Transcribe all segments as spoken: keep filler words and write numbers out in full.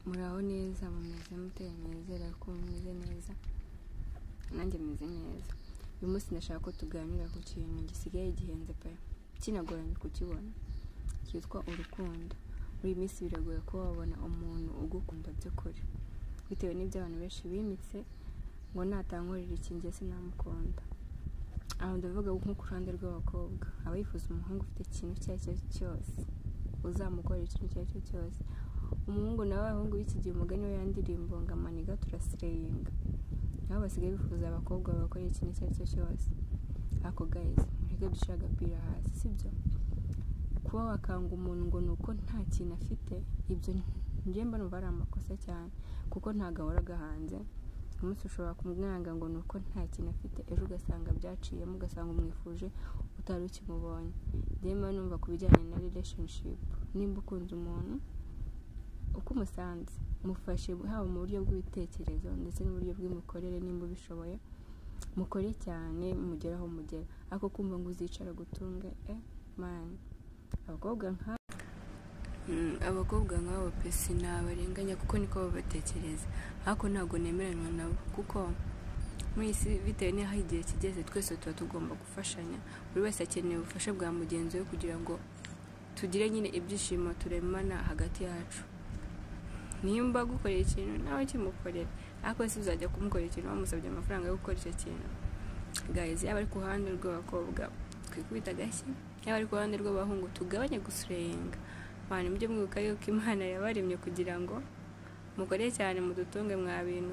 muraho neza mumeze mute nizera ko mumeze neza nanjye meze neza. Uyu munsi ndashaka ko tuganira ku kintu gisigaye gihenze pe kinagoranye kukibona cyitwa urukundo. Muri iyi minsi biragoye ko wabona umuntu ugukunda by'ukuri bitewe n'ibyo abantu benshi bimitse ngo natankorera iki njye sinamukunda. Aho ndavuga nko ku ruhande rw'abakobwa aba yifuza umuhungu ufite ikintu icyo ari cyo cyose uzamukorera ikintu icyo ari cyo cyose. Umuhungu nawe abahungu b'iki gihe umugani we yandirimbo ngo amaniga turasireyinga, nabo basigaye bifuza abakobwa bakorera ikintu icyo ari cyo cyose. Ako guys mureke dushira agapira hasi, sibyo? Kuba wakanga umuntu ngo nuko nta kintu afite, ibyo njye mba numva ari amakosa cyane kuko ntago ahora gahanze. Umunsi ushobora kumwanga ngo nuko nta kintu afite, ejo ugasanga byaciyemo ugasanga umwifuje utari ukimubonye. Ndema numva kubijyanye na relationship, nimba ukunze umuntu uko umusanze mufashe haba mu buryo bw'ibitekerezo ndetse n'uburyo bw'imikorere, nimba ubishoboye mukore cyane mugeraho mugera. Ako kumva ngo uzicara gutunga eh man abakobwa nka mm, abakobwa nk'abo pe sinabarenganya kuko niko babatekereza, ariko ntago nemeranywa nabo kuko muri isi bitewe n'aho igihe kigeze twese tuba tugomba gufashanya. Buri wese akeneye ubufasha bwa mugenzi we kugira ngo tugire nyine ibyishimo turemana hagati yacu. Nimba gukorera ikintu nawe kimukorera, ariko si uzajya kumukorera ikintu wamusabye amafaranga yo gukora icyo kintu. Guys, yaba ari ku ruhande rw'abakobwa twikubita agashyi, yaba ari ku ruhande rw'abahungu tugabanye gusurenga. Abantu mujye mwibuka yuko Imana yabaremye kugira ngo mukore cyane mudutunge mwa bintu.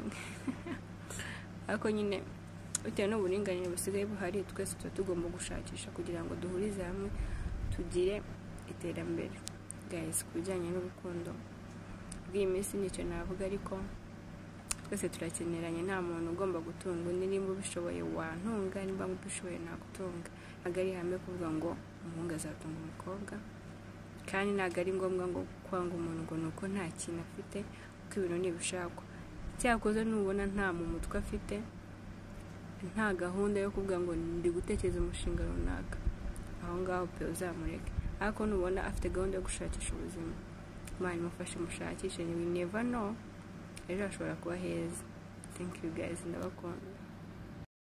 Ariko nyine bitewe n'uburinganire busigaye buhari, twese tuba tugomba gushakisha kugira ngo duhurize hamwe tugire iterambere. Guys, kubijyanye n'urukundo bw'iyi minsi nicyo navuga, ariko twese turakeneranye. Nta muntu ugomba gutunga undi, nimba ubishoboye wantunga, nimba ubishoboye nagutunga. Ntabwo ari hamwe kuvuga ngo umuhungu azatunga umukobwa, kandi ntabwo ari ngombwa ngo kwanga umuntu ngo nuko nta kintu afite, kuko ibintu ntibishakwa. Cyakoze nubona nta mu mutwe afite, nta gahunda yo kuvuga ngo ndi gutekereza umushinga runaka, aho ngaho pe uzamureke. Ariko nubona afite gahunda yo gushakisha ubuzima, Imana imufashe mushakishe, we never know, ejo hashobora kuba heza. Thank you guys, ndabakunda.